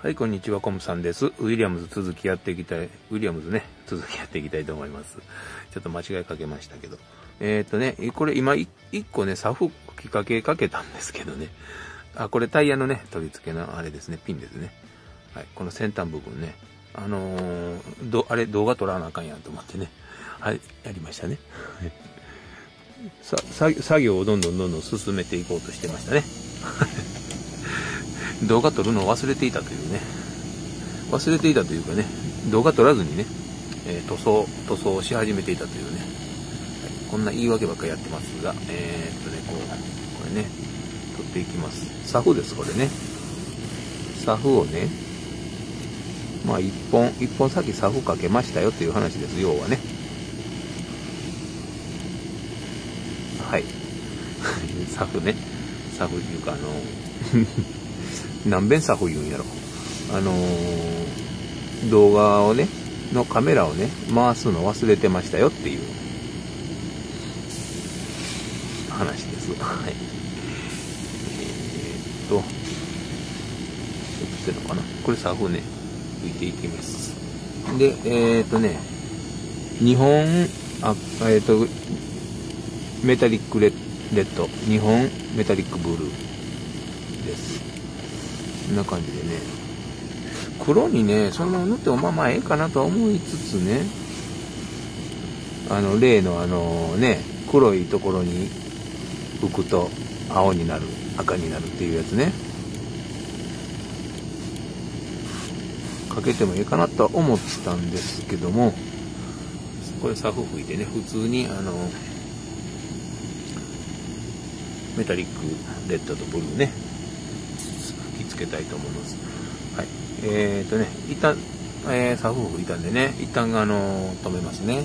はい、こんにちは、コムさんです。ウィリアムズ続きやっていきたい、ウィリアムズね、続きやっていきたいと思います。ちょっと間違いかけましたけど。これ今、一個ね、サフ吹きかけかけたんですけどね。あ、これタイヤのね、取り付けのあれですね、ピンですね。はい、この先端部分ね。あれ、動画撮らなあかんやんと思ってね。はい、やりましたね。作業をどんどん進めていこうとしてましたね。動画撮るのを忘れていたというね。忘れていたというかね、動画撮らずにね、塗装をし始めていたというね、はい、こんな言い訳ばっかりやってますが、これね、撮っていきます。サフです、これね。サフをね、まあ一本先サフかけましたよっていう話です、要はね。はい。サフね。サフっていうか何遍サフ言うんやろ。動画をね、のカメラをね、回すの忘れてましたよっていう話です。はい。映ってるのかな、これサフね、拭いていきます。で、日本、メタリックレッド、日本メタリックブルーです。こんな感じでね、黒にね、そのまま塗ってもまあええかなとは思いつつね、例のね、黒いところに拭くと青になる、赤になるっていうやつね、かけてもいいかなとは思ってたんですけども、これサフ吹いてね、普通にメタリックレッドとブルーね、吹き付けたいと思います。はい。一旦、サフ吹いたんでね、一旦止めますね。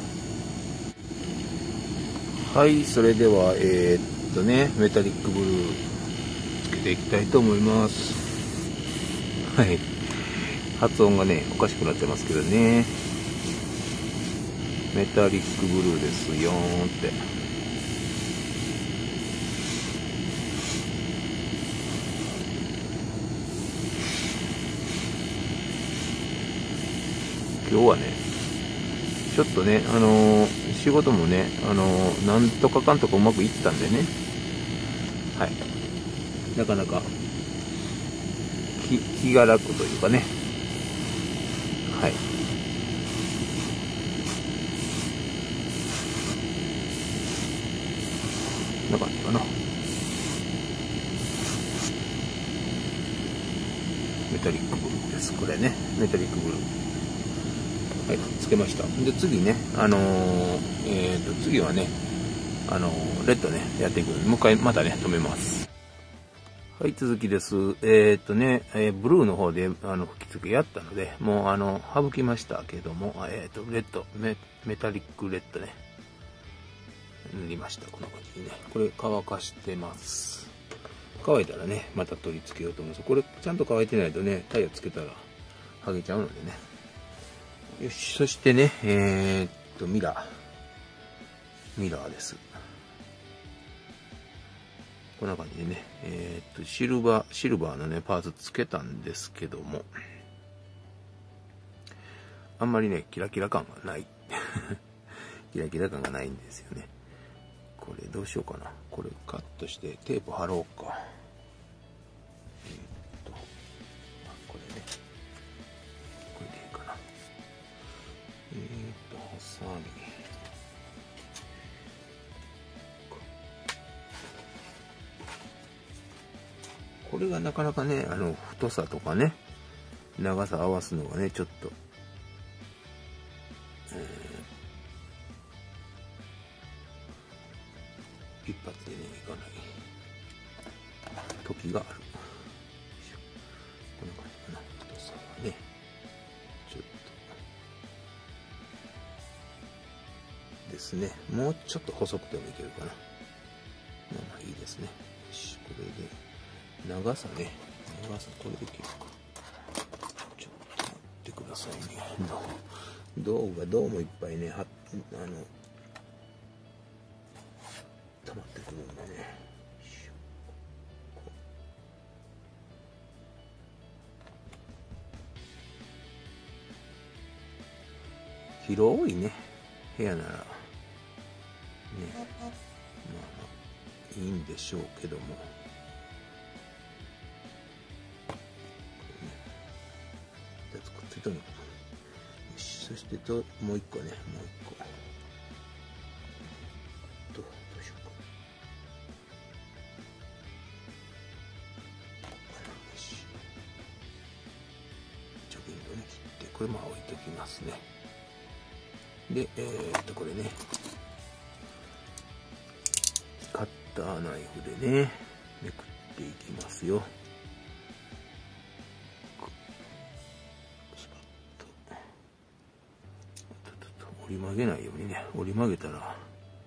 はい、それではメタリックブルーつけていきたいと思います。はい。発音がね、おかしくなってますけどね。メタリックブルーですよーって。今日はね、ちょっとね、仕事もね、なんとかかんとかうまくいったんでね、はい。なかなか気が楽というかね、はい。こんな感じかな。メタリックブルーです。これね、メタリックブルー。はい、つけました。で、次ね、次はね、レッドね、やっていくので、もう一回またね、止めます。はい、続きです。ブルーの方で、吹き付けやったので、もう、省きましたけども、レッド、メタリックレッドね、塗りました。こんな感じでね。これ乾かしてます。乾いたらね、また取り付けようと思います。これ、ちゃんと乾いてないとね、タイヤつけたら、剥げちゃうのでね。よし、そしてね、ミラーです。こんな感じでね、シルバーのね、パーツつけたんですけども、あんまりね、キラキラ感がない。キラキラ感がないんですよね。これどうしようかな。これカットしてテープ貼ろうか。これね。これでいいかな。ハサミ。これがなかなかね、太さとかね、長さ合わすのがね、ちょっと、一発でね、いかない時がある。こんな感じかな。太さはね、ちょっと、ですね。もうちょっと細くてもいけるかな。まあいいですね。これで、長さね。長さ、これで切るか。ちょっと待ってくださいね。道具がどうもいっぱいね、溜まってくるんでね。 広いね部屋ならね、まあいいんでしょうけども、2つくっついたのかな。よし、そしてもう一個ね、もう一個どうしようか。よし、チョキンとね切って、これも置いておきますね。でこれね、カッターナイフでねめくっていきますよ。折り曲げないようにね、折り曲げたら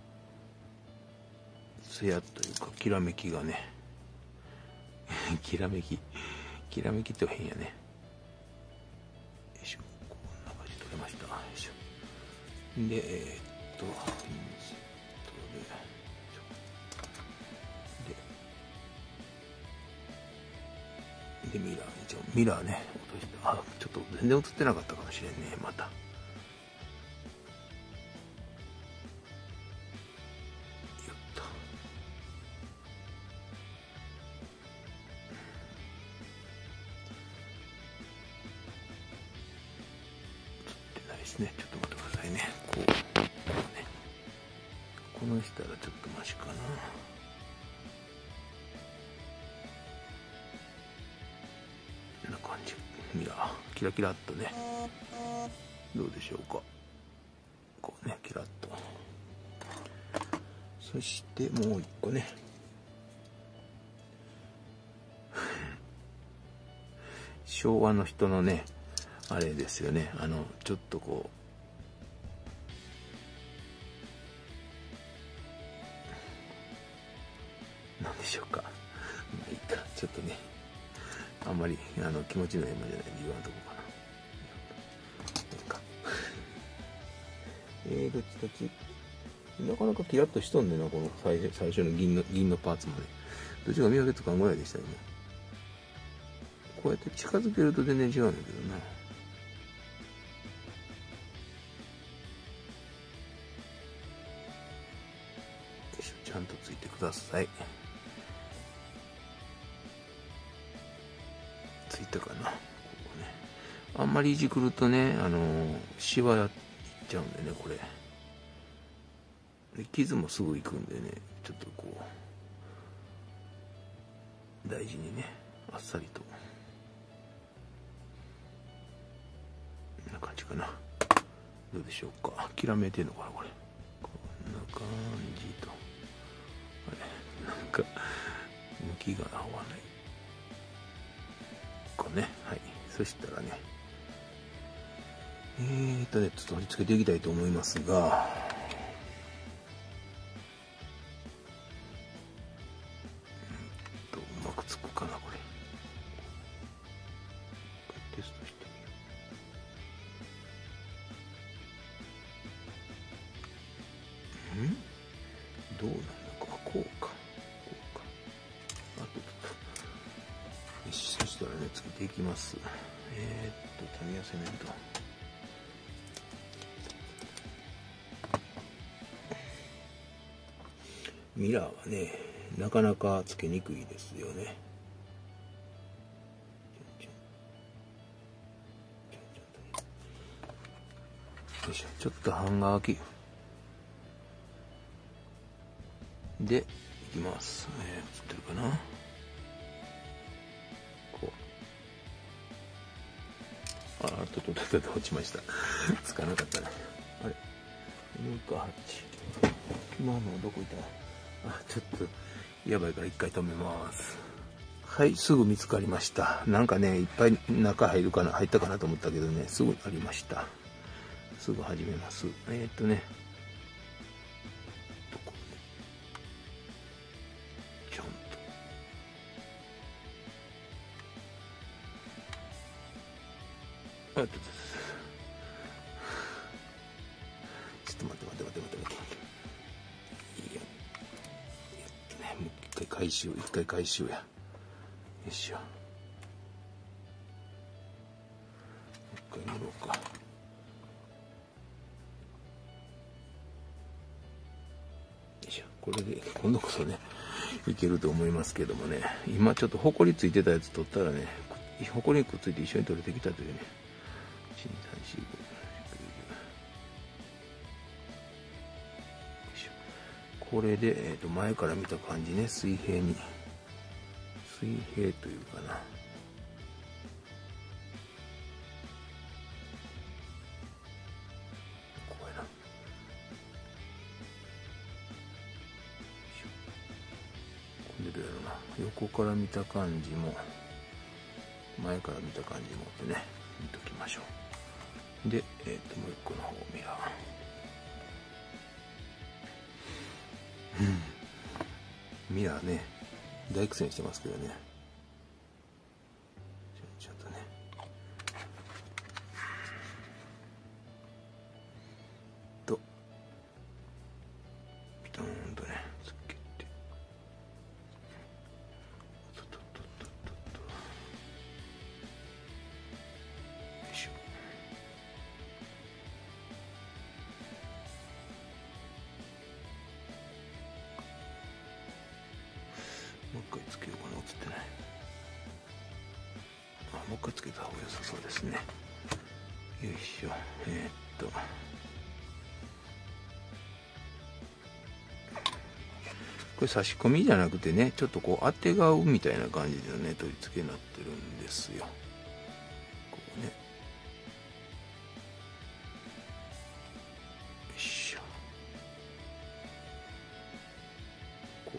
ツヤというかきらめきがねきらめきって変やね。よいしょ、こんな感じで取れました。よいしょ。でインセットでミラー、一応ミラーね落として、あ、ちょっと全然映ってなかったかもしれんね。またね、ちょっと待ってくださいね。こうね、このしたらちょっとマシかな。こんな感じ。ミラーキラキラっとね、どうでしょうか。こうね、キラッと。そしてもう一個ね昭和の人のねあれですよね、ちょっとこうなんでしょうか、まあいいか、ちょっとねあんまり気持ちのいいものじゃないんで言わんとこかな。いいかどっちなかなかキラッとしとんねんな、この最初の銀のパーツまで。どっちが見分けつかんぐらいでしたよね。こうやって近づけると全然違うんだけどな。よいしょ、ちゃんとついてください。ついたかな。ここね、あんまりいじくるとね、シワいっちゃうんでね、これで傷もすぐいくんでね、ちょっとこう大事にね、あっさりと。こんな感じかな。どうでしょうか。きらめいてんのかな、これ。こんな感じと。あれ、なんか向きが合わない。こうね、はい。そしたらね、ちょっと取り付けていきたいと思いますが、うまくつくかな、これ。テストしてみる。どうなのか、こうか。あと、よし、そしたらね、つけていきます。タミヤセメント。ミラーはね、なかなかつけにくいですよね。よいしょ、ちょっと半乾きでいきます。映ってるかな。こう、あ、と落ちました。つかなかったね。あれ、2か8。今のどこいた？あ、ちょっとやばいから一回止めます。はい、すぐ見つかりました。なんかね、いっぱい中入ったかなと思ったけどね、すぐありました。すぐ始めます。どこね。ちゃんと。ちょっと待って。いいよ。もう一回回収や。よいしょ。もう一回塗ろうか。 これで今度こそねいけると思いますけどもね、今ちょっとほこりついてたやつ取ったらね、ほこりにくっついて一緒に取れてきたというね。これで、前から見た感じね、水平というかな、こうやな、これどうやろな、横から見た感じも前から見た感じもってね、見ときましょう。で、もう一個の方ミラー、ミラーね、大苦戦してますけどね。ちょっとね。ピターンとね、つけて。よいしょ。もう一回つけようかな、映ってない。もう一回つけた方が良さそうですね。よいしょ。これ差し込みじゃなくてね、ちょっとこう当て顔みたいな感じでね、取り付けになってるんですよ。こうね。よいしょ。こ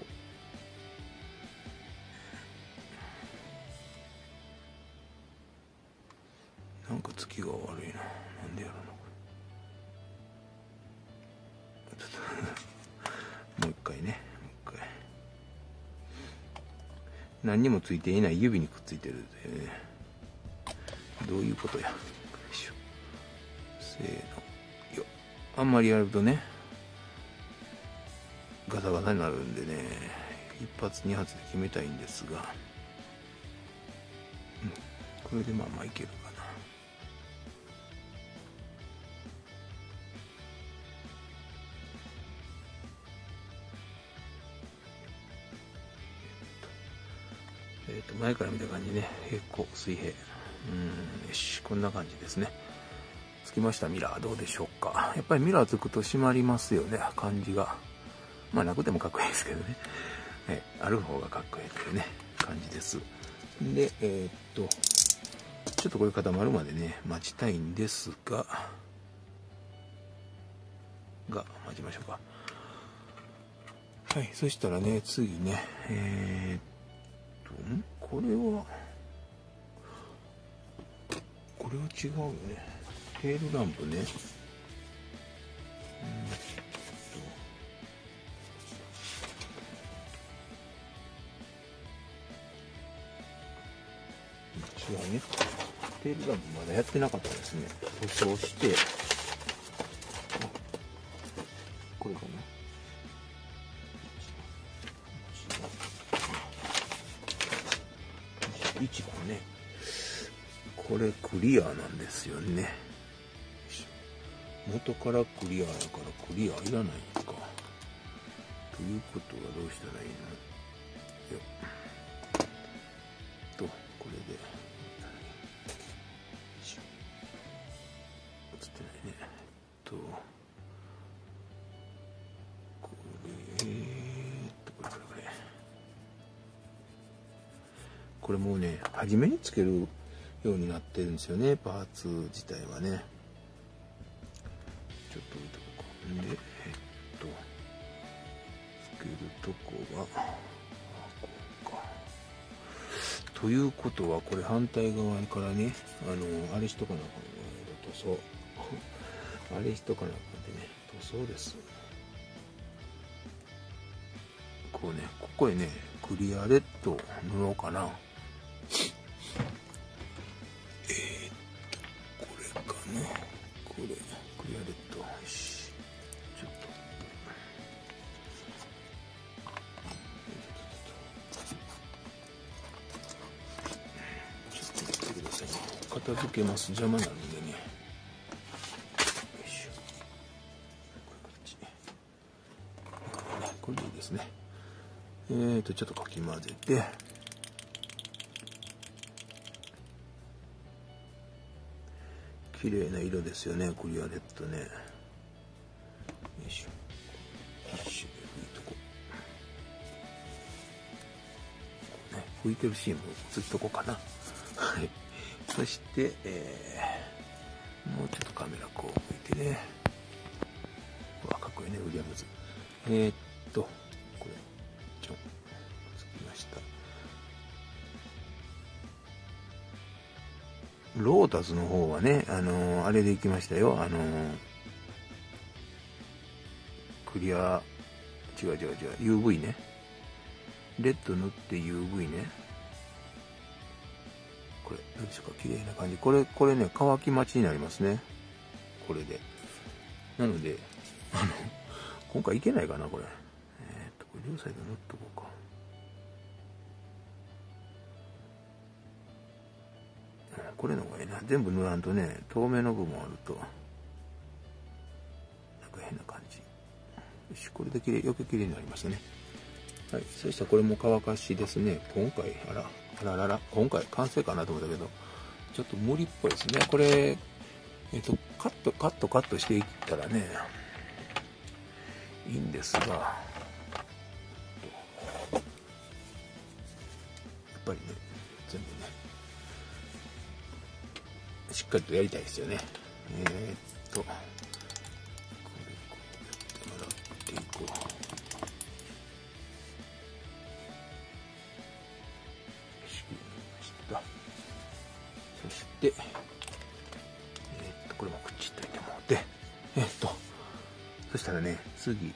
う。なんか付きが悪いな。なんでやろうな、もう一回ね。何にもついていない指にくっついてるというね。どういうことや。よいしょ。せーの。よっ。あんまりやるとね、ガタガタになるんでね、一発二発で決めたいんですが、これでまあまあいけるかな。前から見た感じね、平行水平、よし、こんな感じですね。つきました。ミラーどうでしょうか。やっぱりミラーつくと締まりますよね、感じが。まあなくてもかっこいいですけどね、ある方がかっこいいというね感じです。でちょっとこれ固まるまでね待ちたいんですが待ちましょうか。はい、そしたらね次ねこれは違うよね。テールランプね。違うね。テールランプまだやってなかったですね。塗装して、これかな。位置がね、これクリアなんですよね。元からクリアだからクリアいらないのか。ということはどうしたらいいのよこれで映ってないね。これもうね初めにつけるようになってるんですよね、パーツ自体はね。ちょっと置いとこうか。でつけるとこはこうか。ということはこれ反対側からねあれしとかなあかん塗装あれしとかなあかんでね塗装です。こうねここへねクリアレッド塗ろうかな。これかな。これクリアレッド。よし、ちょっと待ってくださいね。片付けます。邪魔なんでね。よいしょ。これこっちね。 これでいいですね。ちょっとかき混ぜて、綺麗な色ですよね、クリアレッドね。よいしょ。ティッシュで拭いとこう。ね、拭いてるシーンも映っとこうかな。はい。そして、もうちょっとカメラこう向いてね。わ、かっこいいね、ウィリアムズ。これ、つきました。ロータスの方はね、あれで行きましたよ。クリア、違う、UV ね。レッド塗って UV ね。これ、どうでしょうか、綺麗な感じ。これね、乾き待ちになりますね。これで。なので、今回いけないかな、これ。これ両サイド塗っとこうか。これの方がいいな。全部塗らんとね、透明の部分あると、なんか変な感じ。よし、これでよく綺麗になりましたね。はい。そしたらこれも乾かしですね。今回、今回完成かなと思ったけど、ちょっと無理っぽいですね。これ、カットしていったらね、いいんですが、やっぱりね、全部ね、しっかりとやりたいですよね。これこうやってもらっていこう。そして、これもくっちっといてもらって、そしたらね、次、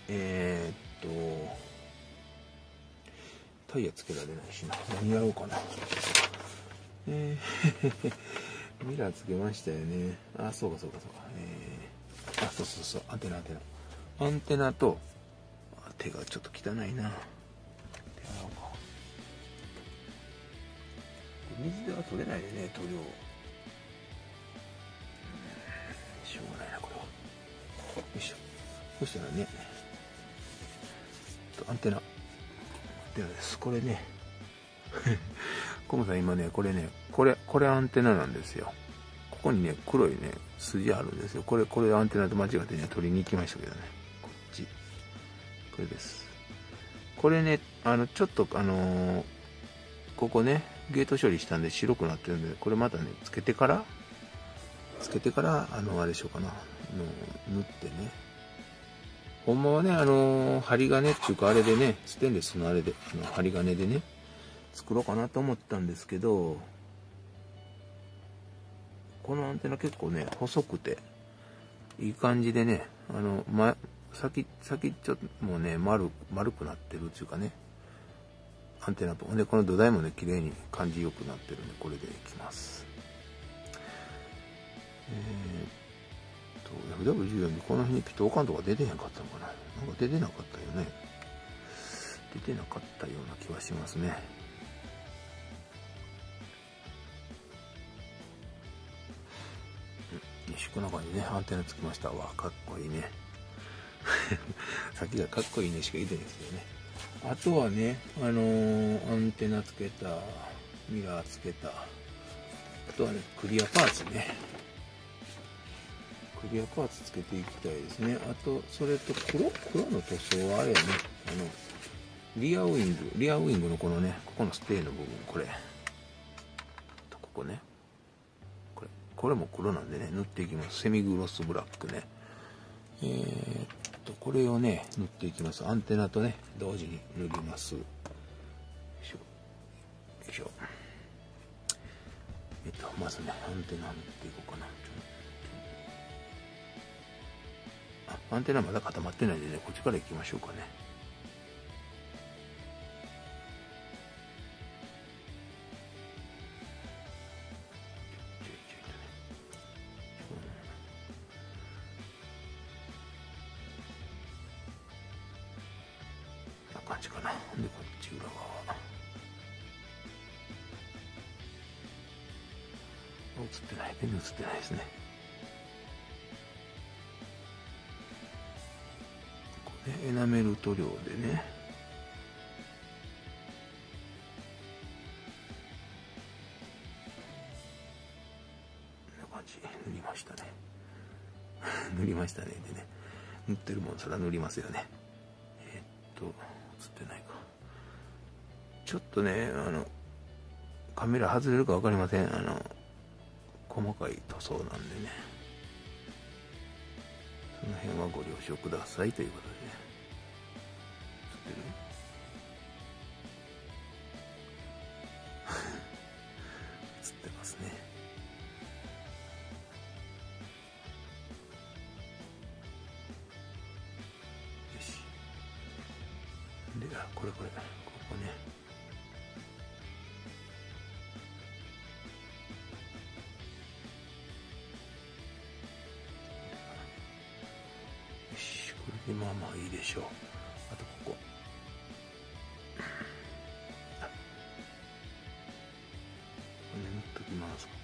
タイヤつけられないしな。何やろうかな。ミラーつけましたよね。あ、そうか。そう、アンテナ。アンテナと、手がちょっと汚いな。手洗おうか。水では取れないでね、塗料。しょうがないな、これは。よいしょ。そしたらね、アンテナです。これね、コムさん今ね、これアンテナなんですよ。ここにね、黒いね、筋あるんですよ。これアンテナと間違ってね、取りに行きましたけどね。こっち。これです。これね、ちょっとここね、ゲート処理したんで白くなってるんで、これまたね、つけてから、あれしようかな。塗ってね。ほんまはね、針金っていうか、あれでね、ステンレスのあれで、針金でね、作ろうかなと思ったんですけど、このアンテナ結構ね、細くて、いい感じでね、先ちょっともうね、丸くなってるっていうかね、アンテナと。で、この土台もね、綺麗に感じよくなってるんで、これでいきます。FW14 でこの辺にピトーカンとか出てへんかったのかな。なんか出てなかったよね。出てなかったような気はしますね。よし、こんな感じでね、アンテナつきました。わ、かっこいいね。さっきがかっこいいねしか言ってないですけどね。あとはね、アンテナつけた、ミラーつけた、あとはね、クリアパーツね。クリアパーツつけていきたいですね。あと、それと黒の塗装はあれやね、リアウィングのこのね、ここのステーの部分、これ。と、ここね。これも黒なんでね、塗っていきます。セミグロスブラックね。これをね、塗っていきます。アンテナとね、同時に塗ります。よいしょ。まずね、アンテナ塗っていこうかな。アンテナまだ固まってないんでね、こっちから行きましょうかね。こんな感じかな。で、こっち裏側。映ってない。ペン映ってないですね。こエナメル塗料でね、こんな感じ塗りましたね。塗りましたねでね、塗ってるもんそら塗りますよね。映ってないか。ちょっとね、カメラ外れるか分かりません。細かい塗装なんでね、その辺はご了承くださいということでね。映ってる映ってますね。よし。で、これ、ここね。よし、これでまあまあいいでしょう。あとここ。塗っときます。こ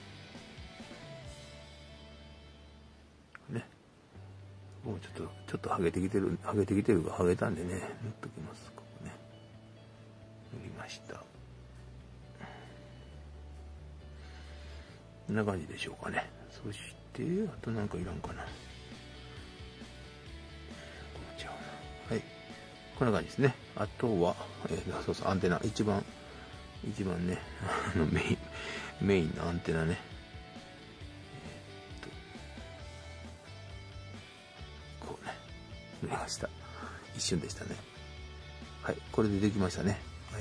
こね。もうちょっと剥げてきてるが剥げたんでね、塗っときます。ここね。塗りました。こんな感じでしょうかね。そして、あとなんかいらんかな。はい。こんな感じですね。あとは、そうそう、アンテナ。一番ね、メインのアンテナね。こうね、塗りました。一瞬でしたね。はい。これでできましたね。はい。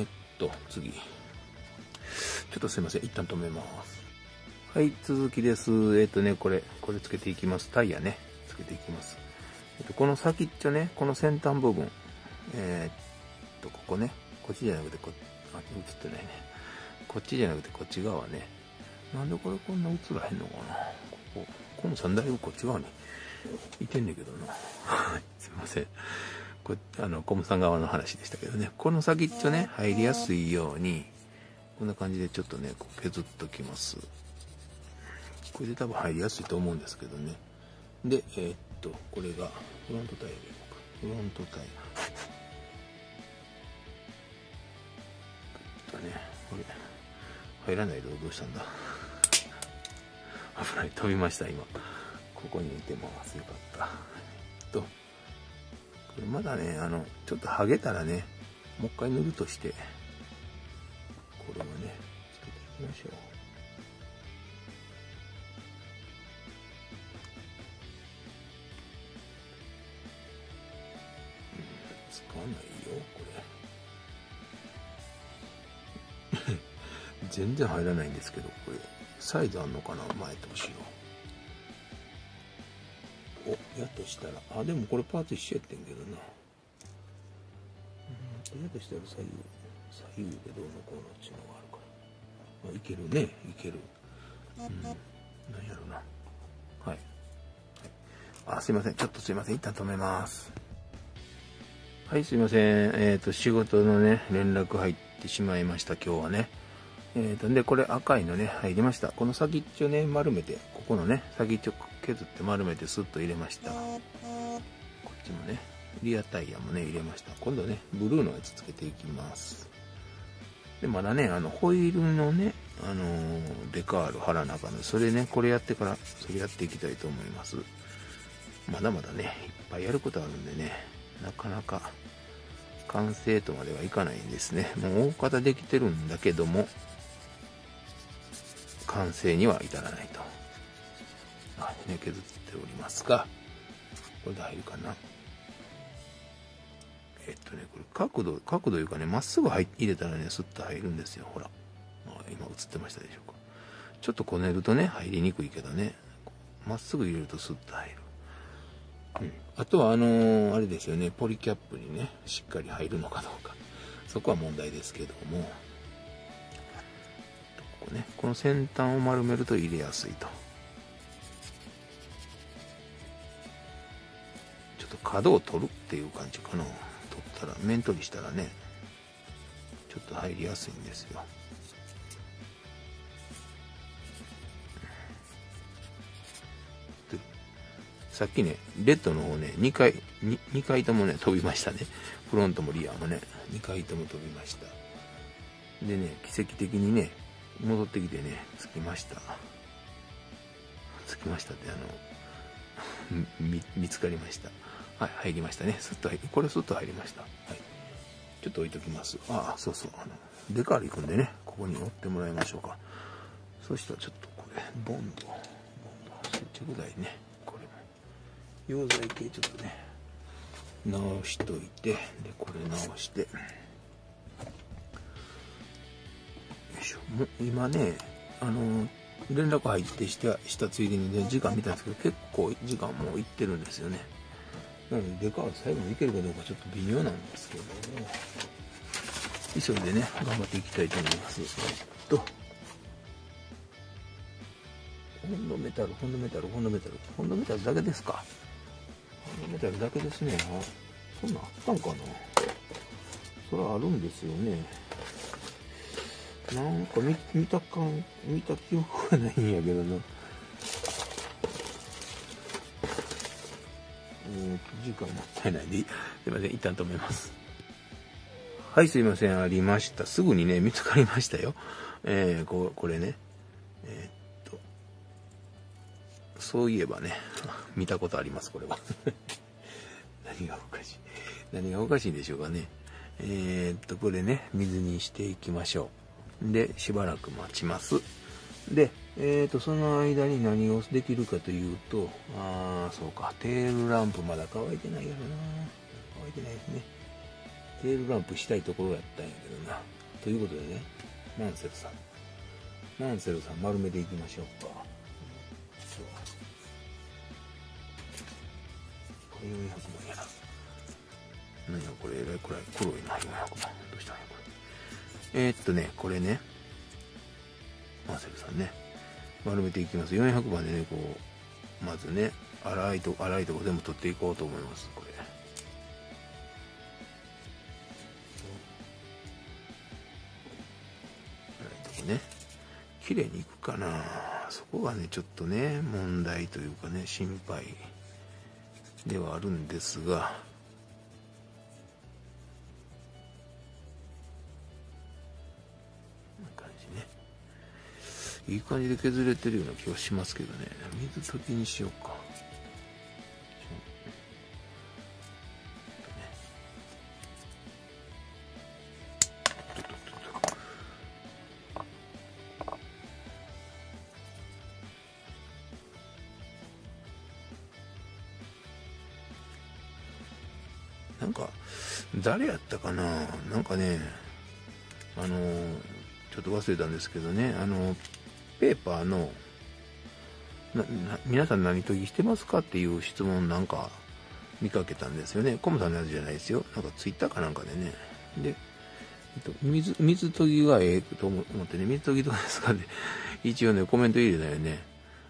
次。ちょっとすいません。一旦止めます。はい、続きです。これつけていきます。タイヤね。つけていきます。この先っちょね、この先端部分。ここね。こっちじゃなくて映ってないね。こっちじゃなくてこっち側ね。なんでこれこんな映らへんのかな。この3台こっち側にいてんねんけどな。はい、すいません。コムさん側の話でしたけどね。この先っちょね、入りやすいように、こんな感じでちょっとね、こう削っときます。これで多分入りやすいと思うんですけどね。で、これがフロントタイヤでいこうか。フロントタイヤ。ね、これ入らないとどうしたんだ。危ない、飛びました今。ここにいてます。よかった。これまだね、ちょっと剥げたらね、もう一回塗るとして、これをね、つけていきましょう。つかないよ、これ。全然入らないんですけど、これ、サイズあんのかな、前と後ろ。やとしたら、でもこれパーツ一緒やってんけどな。やとしたら左右でどうのこうのっていうのがあるから。いけるね、いける。なんやろな。はい。すいません。ちょっとすいません。一旦止めます。はい、すいません。仕事のね、連絡入ってしまいました、今日はね。で、これ赤いのね、入りました。この先っちょね、丸めて、ここのね、先っちょ削って丸めてスッと入れました。こっちもね、リアタイヤもね、入れました。今度ね、ブルーのやつつけていきます。で、まだね、ホイールのね、デカール貼らなあかんので、それね、これやってから、それやっていきたいと思います。まだまだね、いっぱいやることあるんでね、なかなか完成とまではいかないんですね。もう大方できてるんだけども、完成には至らないと。ね、削っておりますが、これで入るかな。これ角度いうかね、まっすぐ入れたらね、スッと入るんですよ。ほら。今映ってましたでしょうか。ちょっとこねるとね、入りにくいけどね、まっすぐ入れるとスッと入る。あとはあれですよね、ポリキャップにね、しっかり入るのかどうか。そこは問題ですけども、ここね、この先端を丸めると入れやすいと。ちょっと角を取るっていう感じかな。取ったら、面取りしたらね、ちょっと入りやすいんですよ。 さっきね、レッドの方ね、2回ともね、飛びましたね。フロントもリアもね、2回とも飛びました。でね、奇跡的にね、戻ってきてね、着きました。着きましたって、見つかりました。はい、入りましたね。これスッと入りました。はい。ちょっと置いときます。そうそう。デカール行くんでね、ここに乗ってもらいましょうか。そしたらちょっとこれ、ボンド、接着剤ね、これも。溶剤系ちょっとね、直しといて、で、これ直して。よいしょ。今ね、連絡入ってしたついでにね、時間見たんですけど、結構時間もういってるんですよね。なので、デカール最後にいけるかどうかちょっと微妙なんですけども、急いでね、頑張っていきたいと思います。ホンドメタルだけですか。ホンドメタルだけですね。そんなんあったんかな。それはあるんですよね。なんか見た記憶がないんやけどな。時間もったいないで、すいません、一旦止めます。はい、すいません、ありました。すぐにね、見つかりましたよ。これね。そういえばね、見たことあります、これは。何がおかしいんでしょうかね。これね、水にしていきましょう。で、しばらく待ちます。で、その間に何をできるかというと、そうか、テールランプまだ乾いてないやろな。乾いてないですね。テールランプしたいところやったんやけどな。ということでね、マンセルさん丸めていきましょうか。これ400万やな。何やこれ、えらいこれ黒いな、400万。どうしたんやこれ。これね、マーセルさんね、丸めていきます。400番でね、こう、まずね、粗いとこ全部取っていこうと思います、これ。粗いとこね。綺麗にいくかな。そこがね、ちょっとね、問題というかね、心配ではあるんですが、いい感じで削れてるような気はしますけどね。水溶きにしようか。なんか誰やったかな。なんかね、ちょっと忘れたんですけどね、ペーパーの皆さん何研ぎしてますかっていう質問なんか見かけたんですよね。コムさんのやつじゃないですよ。なんかツイッターかなんかでね。で、水研ぎがええと思ってね、水研ぎどうですかって一応ねコメント入れたよね。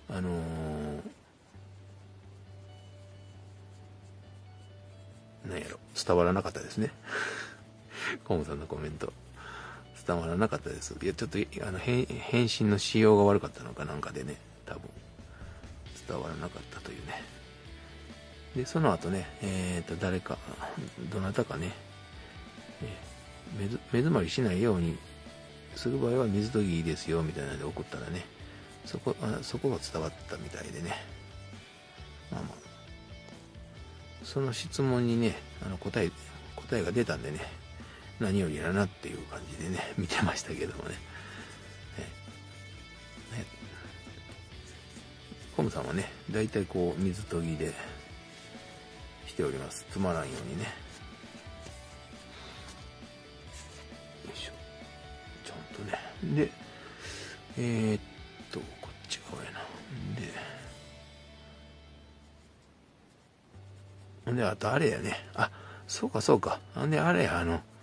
なんやろ、伝わらなかったですね。コムさんのコメント伝わらなかったです。いや、ちょっと返信の仕様が悪かったのかなんかでね、多分伝わらなかったというね。でその後ね、誰かどなたかね、目詰まりしないようにする場合は水研ぎいいですよみたいなので送ったらね、そこが伝わったみたいでね、まあその質問にね、答えが出たんでね、何よりやなっていう感じでね見てましたけどもね。コムさんはね、だいたいこう水研ぎでしております。つまらんようにね。よいしょ。ちゃんとね。で、こっち側やな。で、あとあれやね。そうか。で、あれや、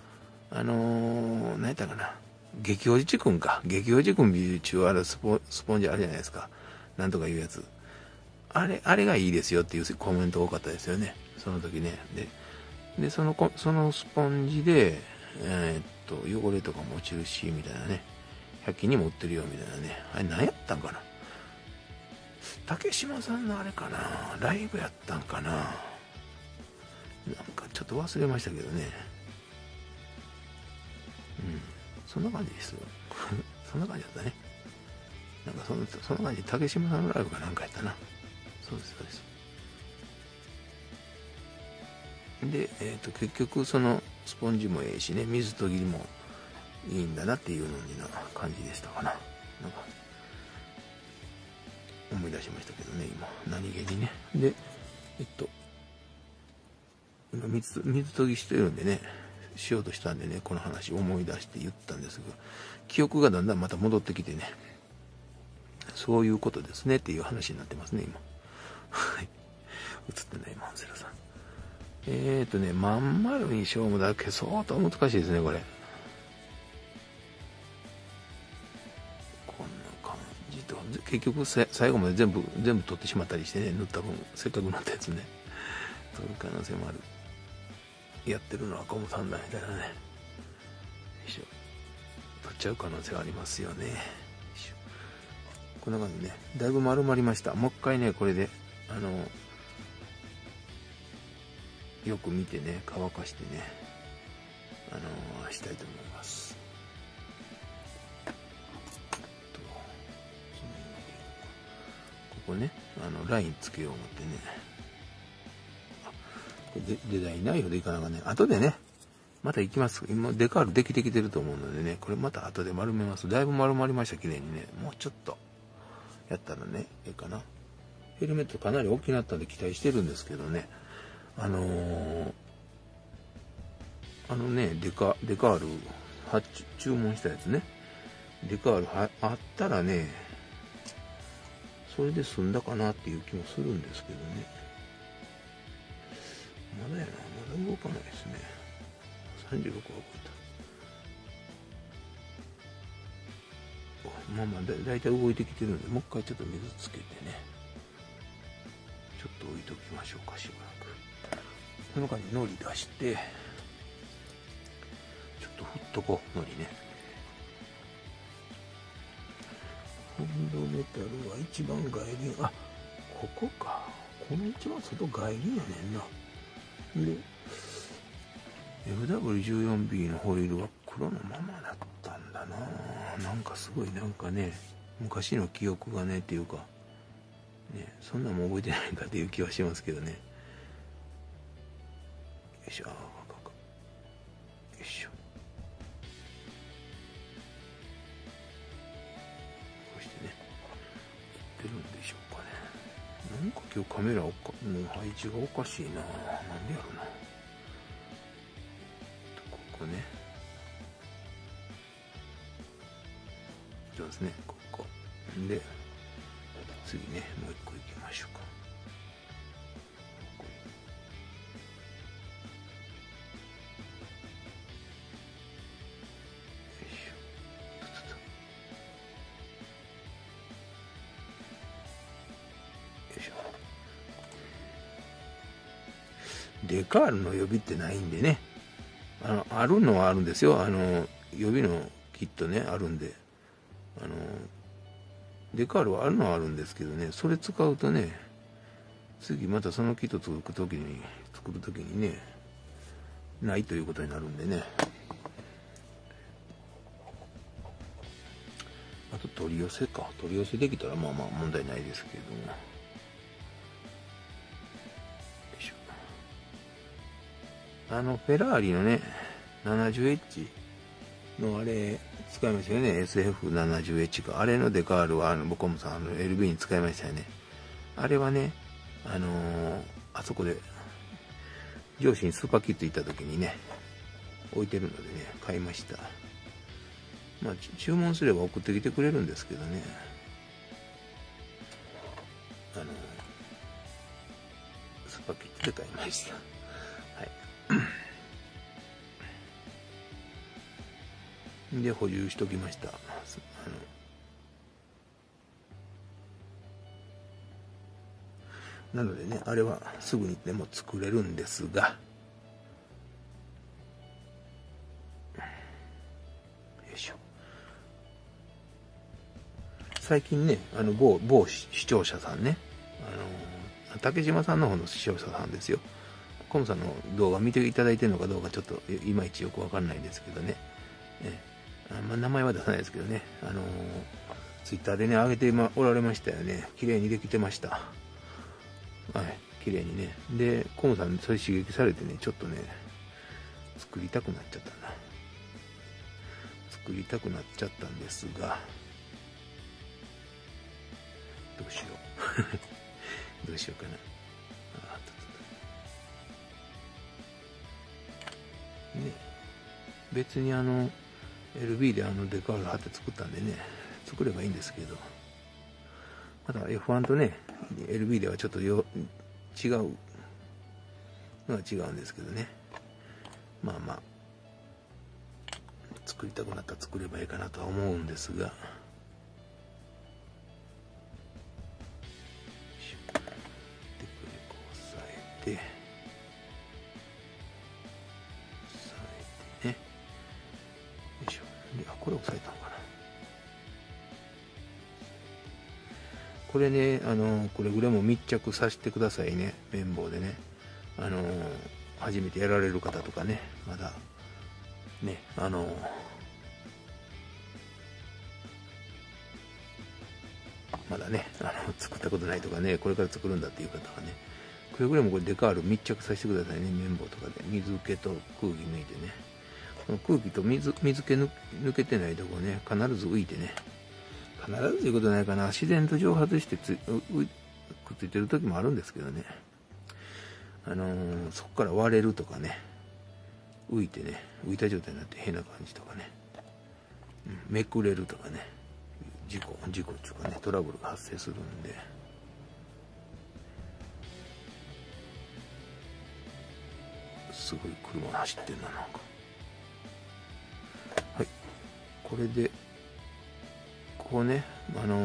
何やったかな。激おじちくんか。激おじくんビュー中あるスポンジあるじゃないですか。なんとかいうやつ。あれがいいですよっていうコメント多かったですよね。その時ね。で、そのスポンジで、汚れとかも落ちるし、みたいなね。100均にも売ってるよ、みたいなね。あれ何やったんかな。 竹島さんのあれかな、ライブやったんかな、なんかちょっと忘れましたけどね。そんな感じですよ。そんな感じだったね。なんかそんな感じで竹島さんのライブかなんかやったな。そうですそうです。で、結局そのスポンジもええしね、水とぎりもいいんだなっていうのにな感じでしたかな。なんか思い出しましたけどね、今何気にね。で今水とぎしてるんでね、しようとしたんでね、この話思い出して言ったんですが、記憶がだんだんまた戻ってきてね、そういうことですねっていう話になってますね今。はい、映ってないマンセラさん。まん丸にしようもだけ相当難しいですねこれ。こんな感じと結局最後まで全部取ってしまったりしてね、塗った分せっかく塗ったやつね取る可能性もある。やってるのはコムさんだみたいなね。よいしょ、取っちゃう可能性はありますよね。よいしょ、こんな感じね、だいぶ丸まりました。もう一回ねこれでよく見てね、乾かしてね、したいと思います。ここね、ラインつけよう思ってね。デザインナイフでいかながね、後でね、また行きます。今デカールできてきてると思うのでね、これまた後で丸めます。だいぶ丸まりました、綺麗にね。もうちょっとやったらね、いいかな。ヘルメットかなり大きくなったんで期待してるんですけどね、デカール注文したやつね、デカールあったらね、それで済んだかなっていう気もするんですけどね。まだやな、まだ動かないですね。36は動いた。まあだいたい動いてきてるんで、もう一回ちょっと水つけてね、ちょっと置いときましょうか、しばらく。この間に海苔出して、ちょっと振っとこう、海苔ね。フンドメタルは一番外輪、あ、ここか。この一番外外輪やねんな。で、FW14B のホイールは黒のままだったんだな。なんかすごいなんかね、昔の記憶がねっていうか、ね、そんなんも覚えてないかっていう気はしますけどね。よいしょ、よいしょ。こうしてね、撮ってるんでしょうかね。なんか今日カメラの配置がおかしいな。なんでやろな。ここね。そうですね、ここ。で、次ね、もう一個行きましょうか。よいしょ。よいしょ。デカールの予備ってないんでね、あるのはあるんですよ。予備のキットね、あるんで。デカールはあるのはあるんですけどね、それ使うとね、次またそのキット作る時にね、ないということになるんでね。あと取り寄せか。取り寄せできたらまあまあ問題ないですけれども。よいしょ。フェラーリのね、70H のあれ、使いましたよね。SF70H か。あれのデカールは、ボコムさん、LB に使いましたよね。あれはね、あそこで、上司にスーパーキット行った時にね、置いてるのでね、買いました。まあ、注文すれば送ってきてくれるんですけどね。スーパーキットで買いました。はい。で、補充しときました。なのでね、あれはすぐにでも作れるんですが、よいしょ。 最近ね、某視聴者さんね、竹島さんの方の視聴者さんですよ。コムさんの動画見ていただいてるのかどうかちょっといまいちよくわかんないんですけどね。名前は出さないですけどね、ツイッターでね、上げておられましたよね。綺麗にできてました。はい、綺麗にね。で、コムさん、それ刺激されてね、ちょっとね、作りたくなっちゃったな。作りたくなっちゃったんですが、どうしよう。どうしようかな。ね、別にLB でデカール貼って作ったんでね、作ればいいんですけど、また F1 とね、LB ではちょっと違うのは違うんですけどね。まあまあ、作りたくなったら作ればいいかなとは思うんですが、で、これこう押さえて、ね。よいしょ。で、これ押さえたのかな。これね、くれぐれも密着させてくださいね、綿棒でね。初めてやられる方とかね、まだ、ね、まだね、作ったことないとかね、これから作るんだっていう方はね、くれぐれもこれデカール密着させてくださいね、綿棒とかで。水気と空気抜いてね。この空気と水気抜けてないとこね、必ず浮いてね。必ずということないかな。自然と蒸発してくっついてる時もあるんですけどね。そこから割れるとかね。浮いてね、浮いた状態になって変な感じとかね。めくれるとかね。事故っていうかね、トラブルが発生するんで。すごい車が走ってんな、なんか。はい。これで、こうね、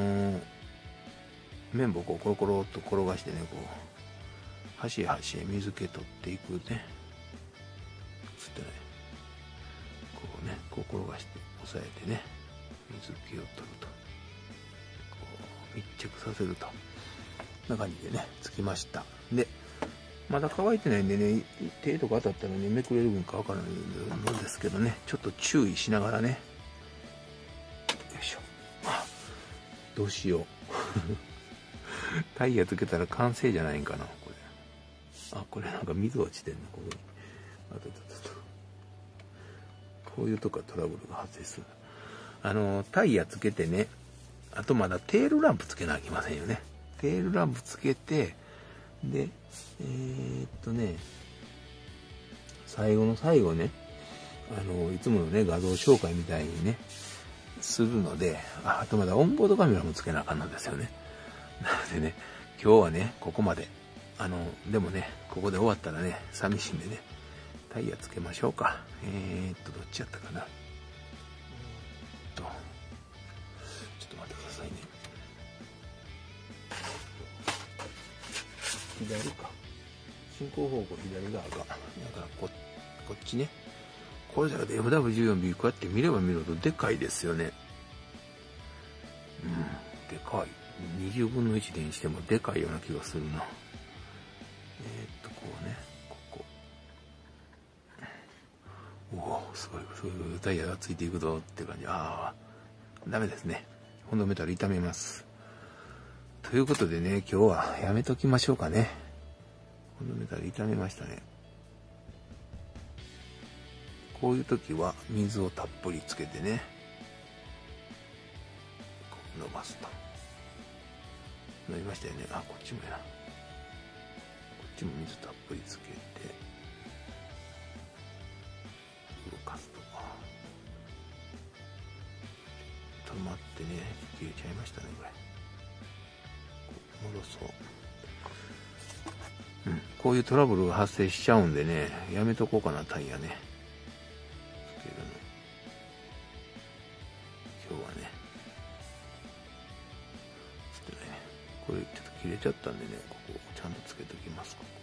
綿棒をこうコロコロっと転がしてね、こう、端へ端へ水気取っていくね。映ってない。こうね、こう転がして押さえてね、水気を取ると。こう、密着させると。こんな感じでね、つきました。で、まだ乾いてないんでね、手とか当たったらね、めくれる分かわからないんですけどね、ちょっと注意しながらね。よいしょ。どうしよう。タイヤつけたら完成じゃないんかな、これ。これなんか水落ちてんの、ここに。こういうとこはトラブルが発生する。タイヤつけてね、あとまだテールランプつけなきゃいけませんよね。テールランプつけて、で、最後の最後ね、いつものね、画像紹介みたいにね、するので、あとまだオンボードカメラもつけなあかんのですよね。なのでね、今日はね、ここまで。でもね、ここで終わったらね、寂しいんでね、タイヤつけましょうか。どっちやったかな。ちょっと待ってくださいね。左か。進行方向左側が。だからこっちね。これだけで FW14B こうやって見れば見るほどでかいですよね。でかい。20分の1でにしてもでかいような気がするな。こうね、ここ。おお、すごい、タイヤがついていくぞって感じ。ダメですね。ホンドメタル傷めます。ということでね、今日はやめときましょうかね。ホンドメタル傷めましたね。こういう時は水をたっぷりつけてね、こう伸ばすと。伸びましたよね。こっちもやな。こっちも水たっぷりつけて、動かすと。止まってね、切れちゃいましたね、これ。戻そう。こういうトラブルが発生しちゃうんでね、やめとこうかな、タイヤね。つけるの。今日はね。つってないね。これちょっと切れちゃったんでね、ここちゃんとつけときます。ここ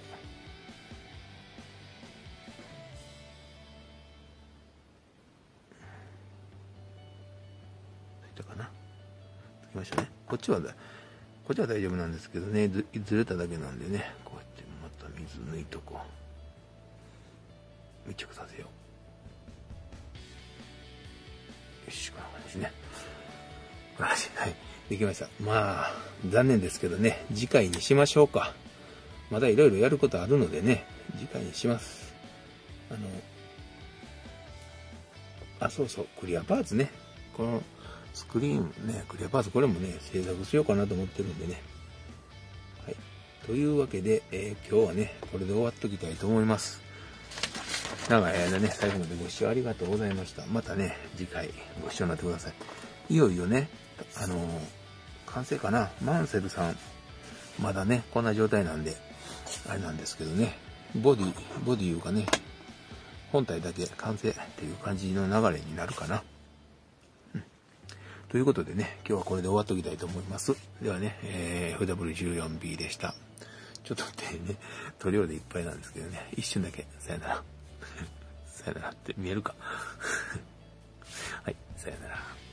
ついたかな。つきましたね。こっちは大丈夫なんですけどね、ずれただけなんでね、こうやってまた水抜いとこう。密着させよう。よし、こんな感じね。こんな感じ。はい。できました。まあ、残念ですけどね、次回にしましょうか。まだいろいろやることあるのでね、次回にします。そうそう、クリアパーツね。このスクリーンね、クリアパーツこれもね、制作しようかなと思ってるんでね。はい。というわけで、今日はね、これで終わっときたいと思います。長い間ね、最後までご視聴ありがとうございました。またね、次回ご視聴になってください。いよいよね、完成かな。マンセルさん、まだね、こんな状態なんで、あれなんですけどね、ボディいうかね、本体だけ完成っていう感じの流れになるかな。ということでね、今日はこれで終わっときたいと思います。ではね、FW14B でした。ちょっと待ってね、塗料でいっぱいなんですけどね、一瞬だけ、さよなら。さよならって見えるか。はい、さよなら。